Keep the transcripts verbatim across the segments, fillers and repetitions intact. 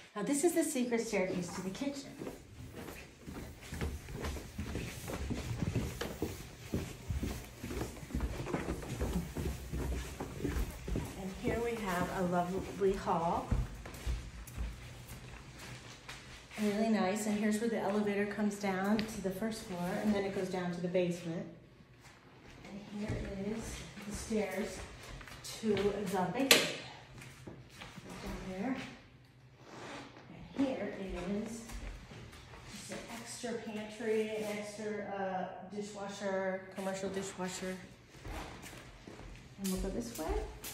Now this is the secret staircase to the kitchen. And here we have a lovely hall. Really nice, and here's where the elevator comes down to the first floor, and then it goes down to the basement. And here is the stairs to the basement. Down there. And here is just an extra pantry, an extra uh, dishwasher, commercial dishwasher. And we'll go this way.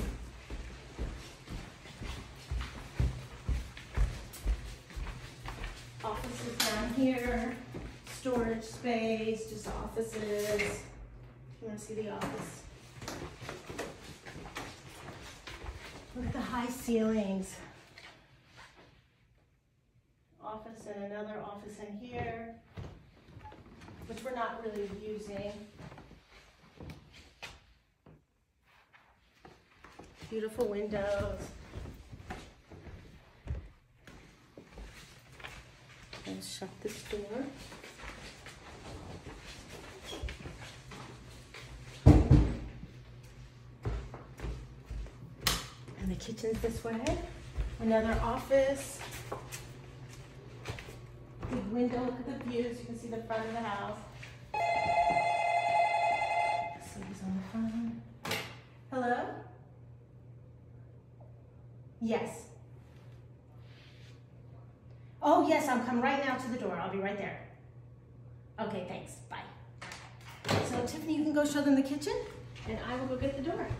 Offices down here, storage space, just offices. You want to see the office? Look at the high ceilings. Office and another office in here, which we're not really using. Beautiful windows. And shut this door. And the kitchen's this way. Another office. Big window, look at the views. You can see the front of the house. Somebody's on the phone. Hello? Yes. Oh, yes, I'm coming right now to the door. I'll be right there. Okay, thanks. Bye. So, Tiffany, you can go show them the kitchen, and I will go get the door.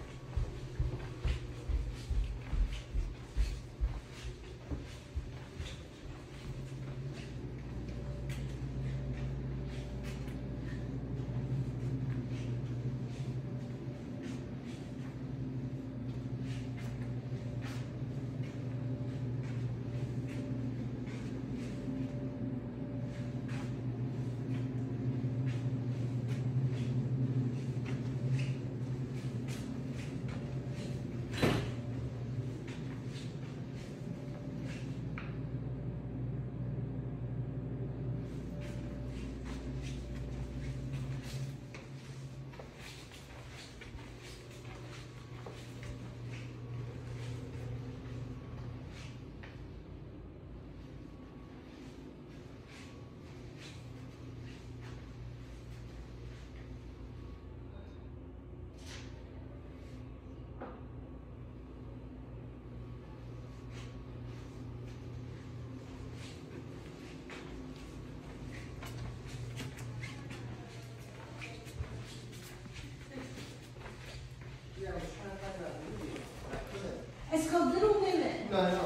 It's called Little Women. No, no.